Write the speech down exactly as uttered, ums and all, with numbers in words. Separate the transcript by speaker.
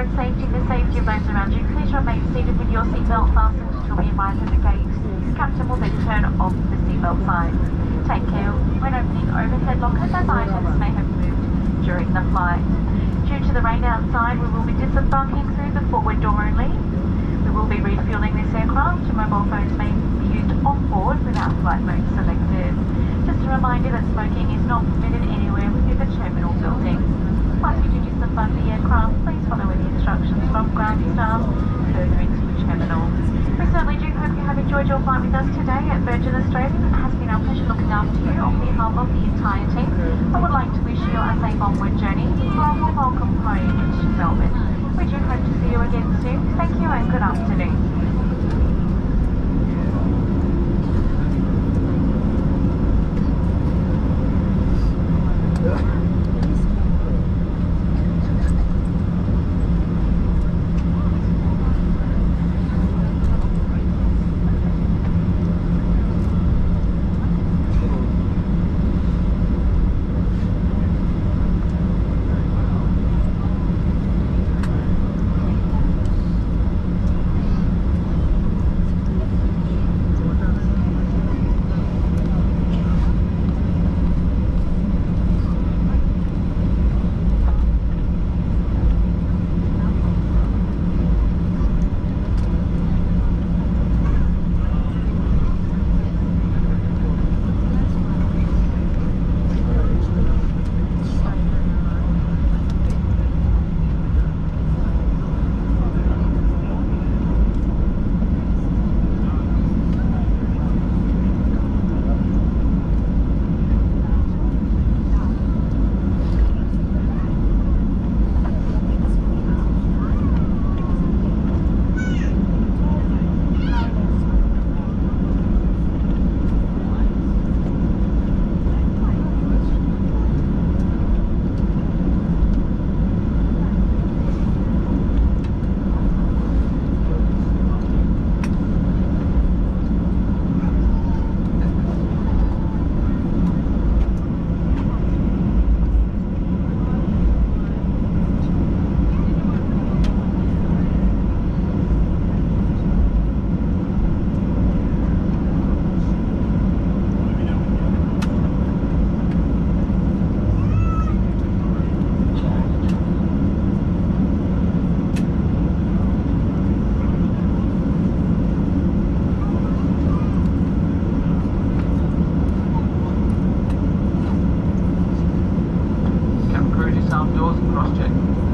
Speaker 1: road safety and the safety of those around you, please remain seated with your seatbelt fastened until we arrive at the gate. The captain will then turn off the seatbelt sign. Take care when opening overhead lockers as items may have moved during the flight. Due to the rain outside, we will be disembarking through the forward door only. We will be refueling this aircraft. Mobile phones may be used on board without flight mode selected. Just a reminder that smoking is not permitted anywhere within the terminal building. Once you do disembark the aircraft, please follow the instructions from ground staff further into the terminal. We certainly do hope you have enjoyed your flight with us today at Virgin Australia. It has been our pleasure looking after you on behalf of the entire team. I would like to wish you a safe onward journey and a welcome home to Melbourne. We do hope to see you again soon. Thank you and good afternoon.
Speaker 2: Doors and cross check.